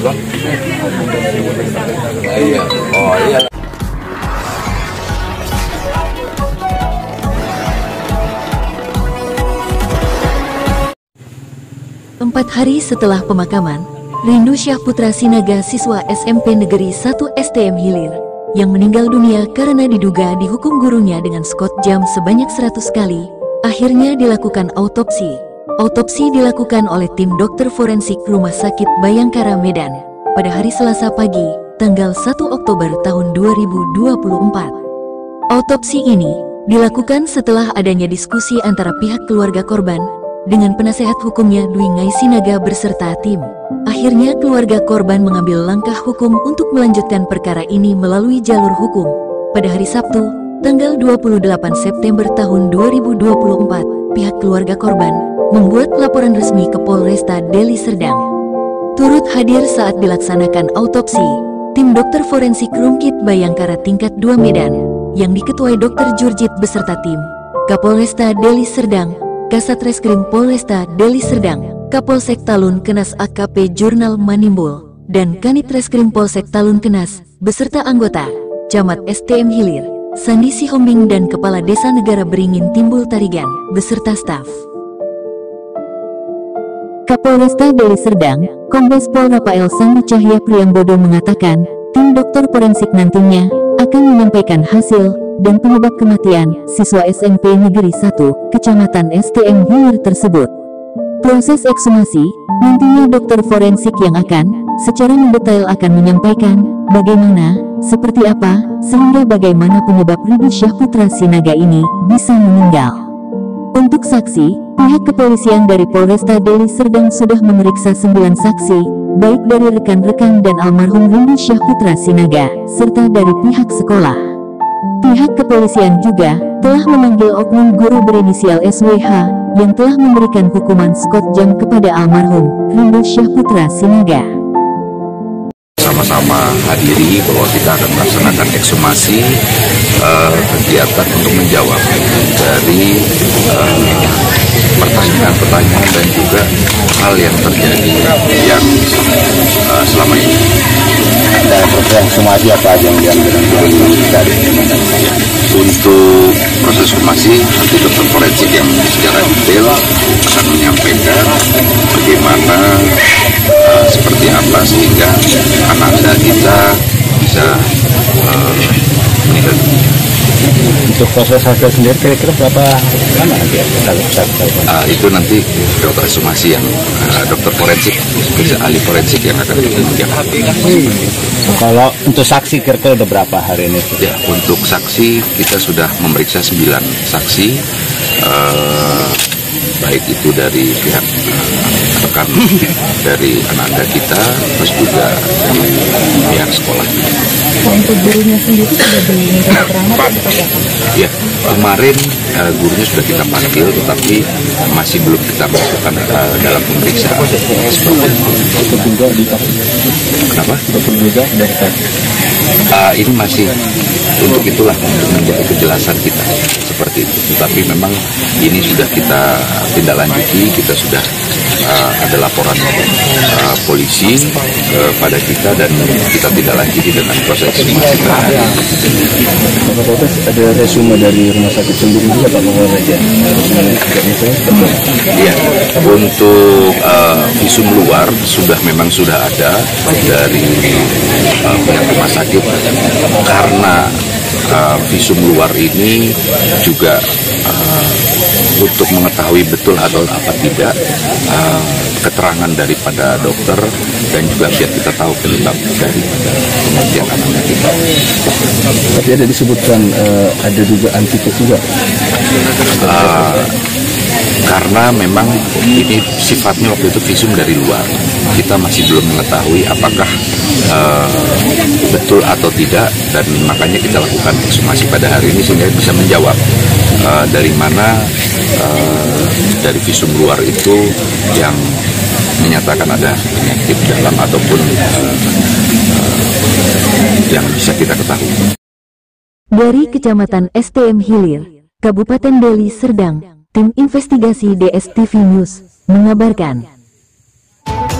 Bang? Iya. Oh iya. 4 hari setelah pemakaman, Rindu Syah Putra Sinaga siswa SMP Negeri 1 STM Hilir, yang meninggal dunia karena diduga dihukum gurunya dengan skot jam sebanyak 100 kali, akhirnya dilakukan autopsi. Autopsi dilakukan oleh tim dokter forensik Rumah Sakit Bayangkara Medan, pada hari Selasa pagi, tanggal 1 Oktober tahun 2024. Autopsi ini dilakukan setelah adanya diskusi antara pihak keluarga korban dengan penasehat hukumnya Dwi Ngai Sinaga beserta tim. Akhirnya keluarga korban mengambil langkah hukum untuk melanjutkan perkara ini melalui jalur hukum. Pada hari Sabtu, tanggal 28 September tahun 2024, pihak keluarga korban membuat laporan resmi ke Polresta Deli Serdang. Turut hadir saat dilaksanakan autopsi, tim dokter forensik Rumkit Bayangkara tingkat 2 Medan, yang diketuai Dr. Jurjit beserta tim, Kapolresta Deli Serdang, Kasat Reskrim Polresta Deli Serdang, Kapolsek Talun Kenas AKP Jurnal Manimbul, dan Kanit Reskrim Polsek Talun Kenas, beserta anggota, Camat STM Hilir, Sandi Sihombing dan Kepala Desa Negara Beringin Timbul Tarigan, beserta staf. Kapolresta Deli Serdang, Kombes Pol Rafael Sandi Cahya Priambodo mengatakan, tim dokter forensik nantinya akan menyampaikan hasil dan penyebab kematian siswa SMP Negeri 1, Kecamatan STM Hilir tersebut. Proses ekshumasi, nantinya dokter forensik yang akan secara mendetail akan menyampaikan bagaimana, seperti apa, sehingga bagaimana penyebab Rindu Syah Putra Sinaga ini bisa meninggal. Untuk saksi, pihak kepolisian dari Polresta Deli Serdang sudah memeriksa 9 saksi, baik dari rekan-rekan dan almarhum Rindu Syah Putra Sinaga, serta dari pihak sekolah. Pihak kepolisian juga telah memanggil oknum guru berinisial SWH yang telah memberikan hukuman skot jam kepada almarhum Rindu Syah Putra Sinaga. Sama-sama hadiri bahwa kita akan melaksanakan ekshumasi kegiatan untuk menjawab dari pertanyaan-pertanyaan dan juga hal yang terjadi yang selama ini. Dan proses ekshumasi apa aja yang diambil dari untuk proses ekshumasi nanti dokter forensik yang secara detail akan menyampaikan bagaimana seperti apa sehingga anak-anak kita bisa meninggal. Untuk proses hasil sendiri kira-kira berapa lama nanti ya? Itu nanti dokter ekshumasi yang dokter forensik, ahli forensik yang akan menjawab. Kalau untuk saksi kira-kira udah berapa hari ini? Ya, untuk saksi kita sudah memeriksa 9 saksi, baik itu dari pihak rekan dari anak-anak kita, terus juga pihak sekolah. Untuk gurunya sendiri sudah diminta keterangan? Ya, kemarin gurunya sudah kita panggil, tetapi masih belum kita masukkan dalam pemeriksaan. Kenapa? Ini masih untuk itulah, untuk menjadi kejelasan kita seperti itu. Tetapi memang ini sudah kita tindak lanjuti, kita sudah ada laporan polisi kepada kita dan kita tidak lanjuti dengan proses ekshumasi. Ada resume dari rumah sakit sendiri juga Pak Kapolres? Iya, untuk visum luar memang sudah ada dari pihak rumah sakit, karena visum luar ini juga untuk mengetahui betul atau apa tidak keterangan daripada dokter dan juga biar kita tahu penyebab daripada kematian anak kita. Tapi ada disebutkan ada dugaan tikus juga. Karena memang ini sifatnya waktu itu visum dari luar, kita masih belum mengetahui apakah betul atau tidak, dan makanya kita lakukan ekshumasi pada hari ini sehingga bisa menjawab dari mana dari visum luar itu yang menyatakan ada penyakit dalam ataupun yang bisa kita ketahui. Dari Kecamatan STM Hilir, Kabupaten Deli Serdang, tim investigasi DSTV News mengabarkan.